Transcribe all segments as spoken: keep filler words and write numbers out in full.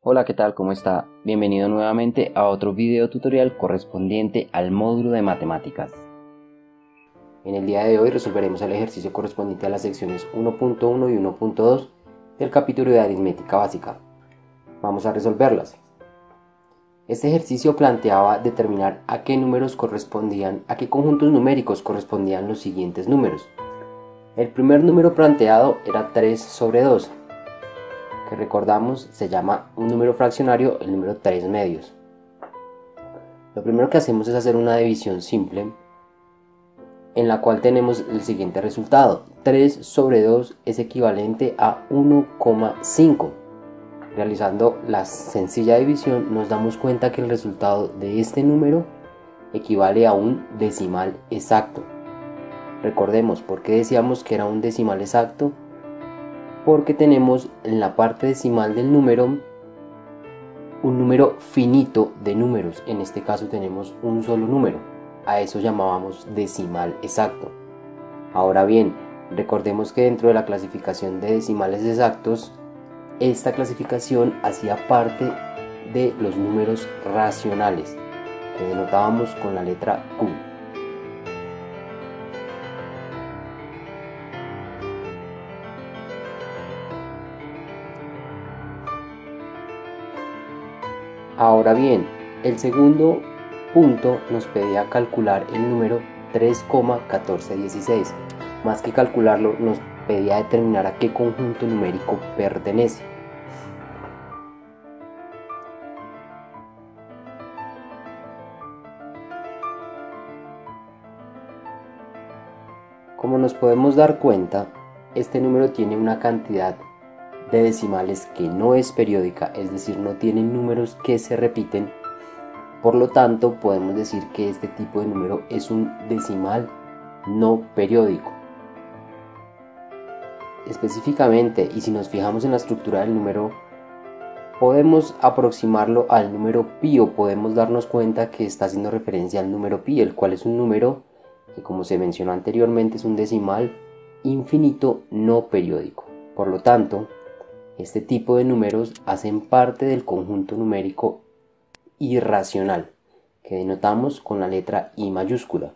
Hola, ¿qué tal? ¿Cómo está? Bienvenido nuevamente a otro video tutorial correspondiente al módulo de matemáticas. En el día de hoy resolveremos el ejercicio correspondiente a las secciones uno punto uno y uno punto dos del capítulo de aritmética básica. Vamos a resolverlas. Este ejercicio planteaba determinar a qué números correspondían, a qué conjuntos numéricos correspondían los siguientes números. El primer número planteado era tres sobre dos, que recordamos se llama un número fraccionario el número tres medios. Lo primero que hacemos es hacer una división simple en la cual tenemos el siguiente resultado: tres sobre dos es equivalente a uno coma cinco. Realizando la sencilla división nos damos cuenta que el resultado de este número equivale a un decimal exacto. Recordemos por qué decíamos que era un decimal exacto, porque tenemos en la parte decimal del número un número finito de números. En este caso tenemos un solo número, a eso llamábamos decimal exacto. Ahora bien, recordemos que dentro de la clasificación de decimales exactos, esta clasificación hacía parte de los números racionales, que denotábamos con la letra Q. Ahora bien, el segundo punto nos pedía calcular el número tres coma uno cuatro uno seis. Más que calcularlo, nos pedía determinar a qué conjunto numérico pertenece. Como nos podemos dar cuenta, este número tiene una cantidad de decimales que no es periódica, es decir, no tiene números que se repiten. Por lo tanto, podemos decir que este tipo de número es un decimal no periódico. Específicamente, y si nos fijamos en la estructura del número, podemos aproximarlo al número pi, o podemos darnos cuenta que está haciendo referencia al número pi, el cual es un número que, como se mencionó anteriormente, es un decimal infinito no periódico. Por lo tanto, este tipo de números hacen parte del conjunto numérico irracional, que denotamos con la letra I mayúscula.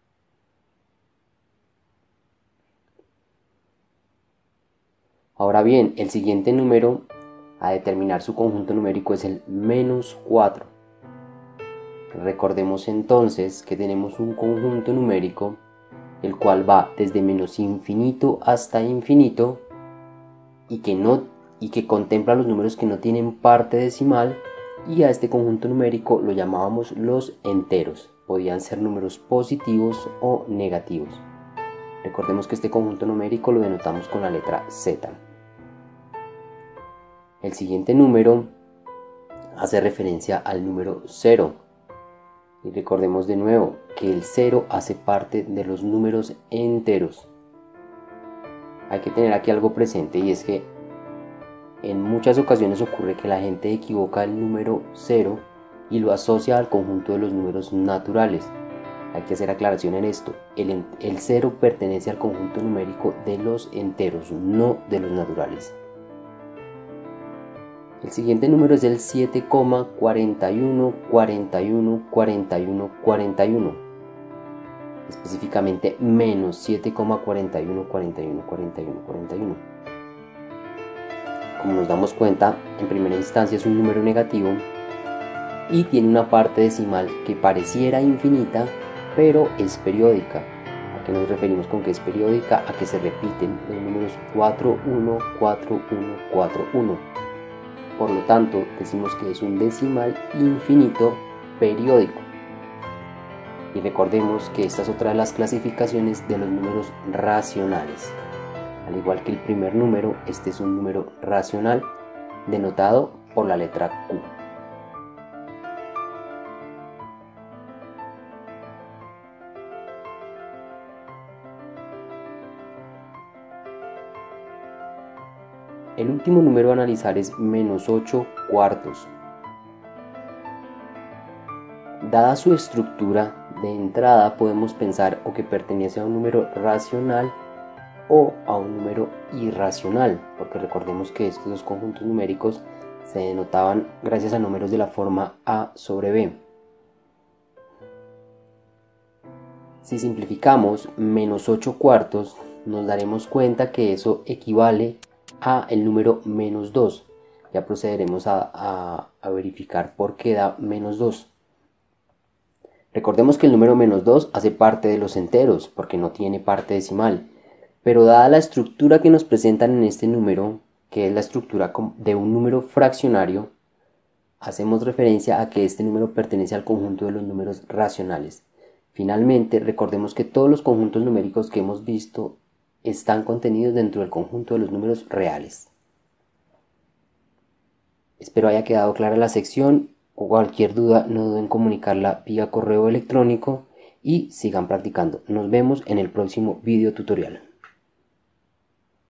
Ahora bien, el siguiente número a determinar su conjunto numérico es el menos cuatro. Recordemos entonces que tenemos un conjunto numérico el cual va desde menos infinito hasta infinito y que, no, y que contempla los números que no tienen parte decimal, y a este conjunto numérico lo llamábamos los enteros. Podían ser números positivos o negativos. Recordemos que este conjunto numérico lo denotamos con la letra Z. El siguiente número hace referencia al número cero. Y recordemos de nuevo que el cero hace parte de los números enteros. Hay que tener aquí algo presente, y es que en muchas ocasiones ocurre que la gente equivoca el número cero y lo asocia al conjunto de los números naturales. Hay que hacer aclaración en esto. El, el cero pertenece al conjunto numérico de los enteros, no de los naturales. El siguiente número es el siete coma cuarenta y uno cuarenta y uno cuarenta y uno cuarenta y uno. Específicamente menos siete coma cuarenta y uno cuarenta y uno cuarenta y uno cuarenta y uno. Como nos damos cuenta, en primera instancia es un número negativo y tiene una parte decimal que pareciera infinita, pero es periódica. ¿A qué nos referimos con que es periódica? A que se repiten los números cuatro uno cuatro uno cuatro uno. Por lo tanto, decimos que es un decimal infinito periódico. Y recordemos que esta es otra de las clasificaciones de los números racionales. Al igual que el primer número, este es un número racional denotado por la letra Q. El último número a analizar es menos ocho cuartos. Dada su estructura, de entrada podemos pensar o que pertenece a un número racional o a un número irracional, porque recordemos que estos dos conjuntos numéricos se denotaban gracias a números de la forma A sobre B. Si simplificamos menos ocho cuartos, nos daremos cuenta que eso equivale a el número menos dos. Ya procederemos a, a, a verificar por qué da menos dos. Recordemos que el número menos dos hace parte de los enteros porque no tiene parte decimal, pero dada la estructura que nos presentan en este número, que es la estructura de un número fraccionario, hacemos referencia a que este número pertenece al conjunto de los números racionales. Finalmente, recordemos que todos los conjuntos numéricos que hemos visto están contenidos dentro del conjunto de los números reales. Espero haya quedado clara la sección, o cualquier duda no duden en comunicarla vía correo electrónico y sigan practicando. Nos vemos en el próximo video tutorial.